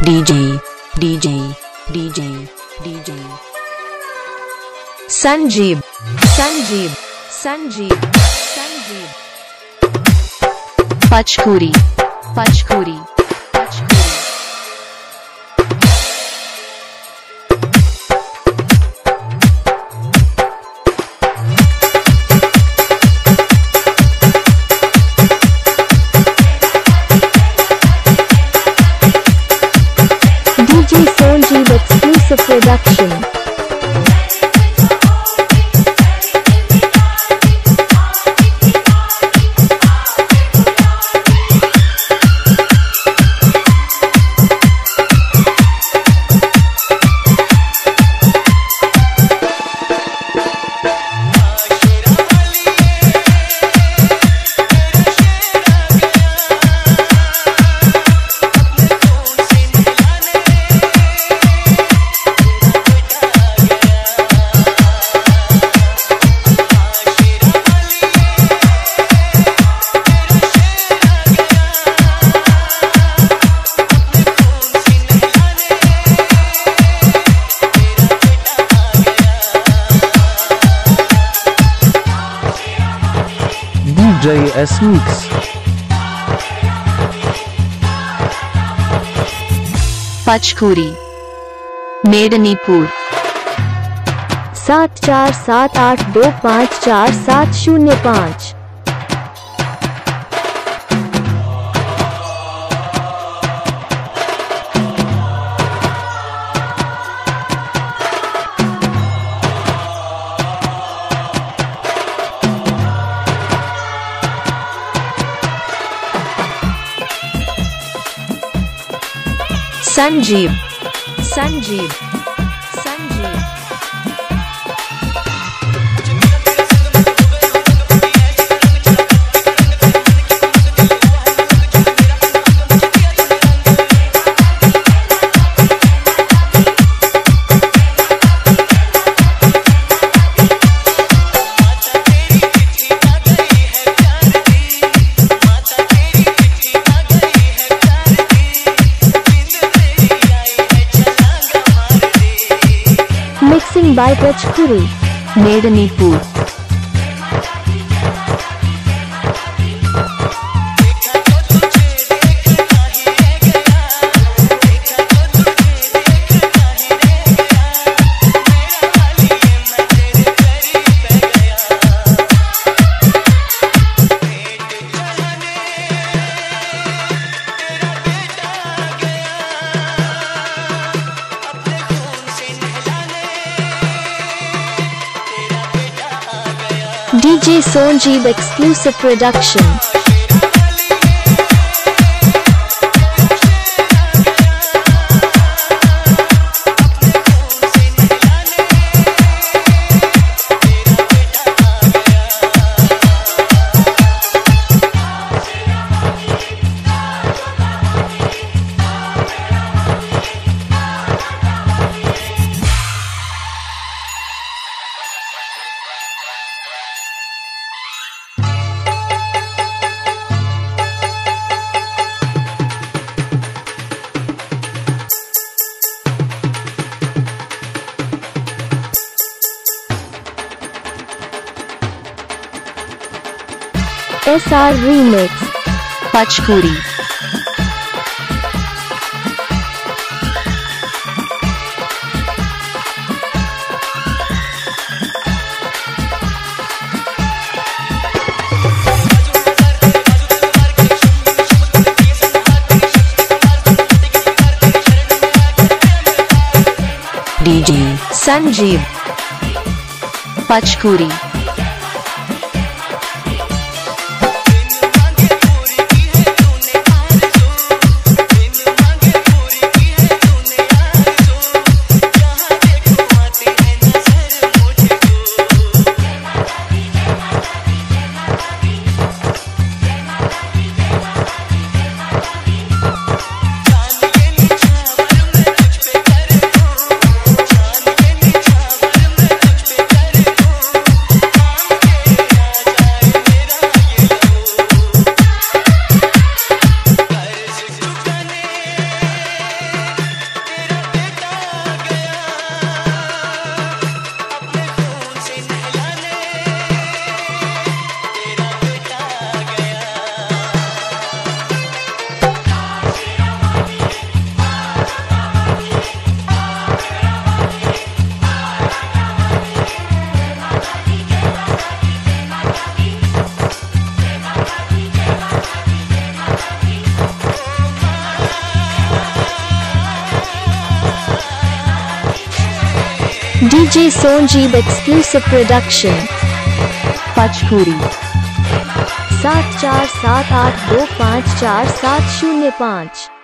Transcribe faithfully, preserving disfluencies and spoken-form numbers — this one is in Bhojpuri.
DJ DJ DJ DJ Sanjeev Sanjeev Sanjeev Sanjeev Pachkhuri Pachkhuri Pachkhuri D J Sanjeev exclusive production. D J S Mix Pachkhuri Medinipur सात चार सात आठ दो पाँच चार सात शून्य पाँच। Sanjeev Sanjeev Sanjeev Mixing by Pachkhuri Medinipur D J Sanjeev exclusive production. S R Remix Pachkhuri DJ Sanjeev Pachkhuri DJ Sanjeev exclusive production. Pachkhuri सात चार सात आठ दो पाँच चार सात शून्य पाँच।